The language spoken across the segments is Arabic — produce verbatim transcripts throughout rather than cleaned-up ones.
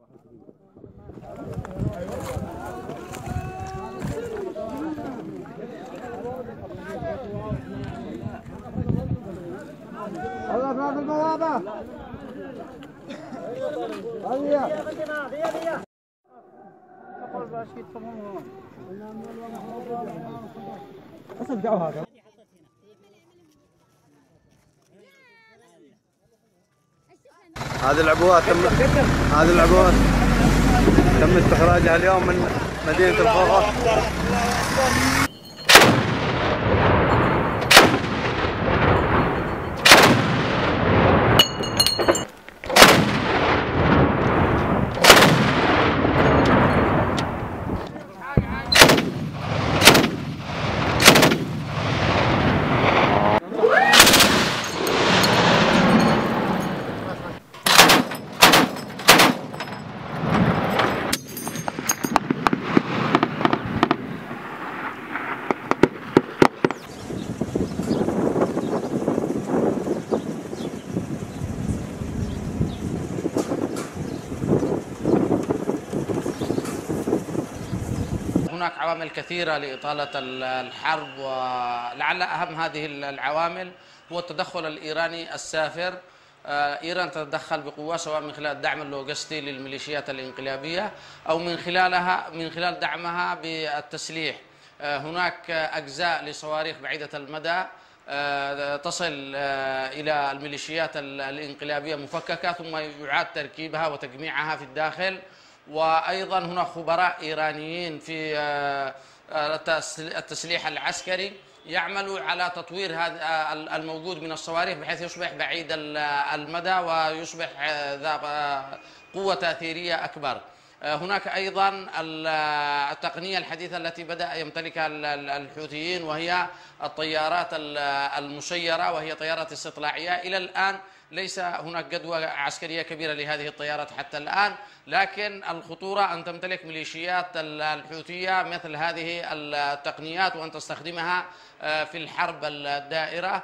الله ما في البوابة. هيا. هذه العبوات تم هذه العبوات تم استخراجها اليوم من مدينة الفرة. هناك عوامل كثيرة لإطالة الحرب، ولعل أهم هذه العوامل هو التدخل الإيراني السافر. إيران تتدخل بقوة سواء من خلال الدعم اللوجستي للميليشيات الانقلابية أو من خلالها من خلال دعمها بالتسليح. هناك أجزاء لصواريخ بعيدة المدى تصل إلى الميليشيات الانقلابية مفككة ثم يعاد تركيبها وتجميعها في الداخل. وأيضا هناك خبراء إيرانيين في التسليح العسكري يعملوا على تطوير هذا الموجود من الصواريخ بحيث يصبح بعيد المدى ويصبح ذا قوة تأثيرية أكبر. هناك أيضا التقنية الحديثة التي بدأ يمتلكها الحوثيين وهي الطيارات المسيرة، وهي طيارات استطلاعية. إلى الآن ليس هناك جدوى عسكرية كبيرة لهذه الطيارات حتى الآن، لكن الخطورة أن تمتلك ميليشيات الحوثية مثل هذه التقنيات وأن تستخدمها في الحرب الدائرة.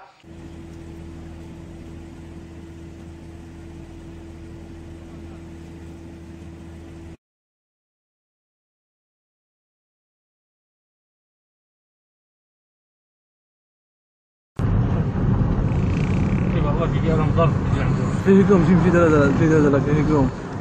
فيكم في في في في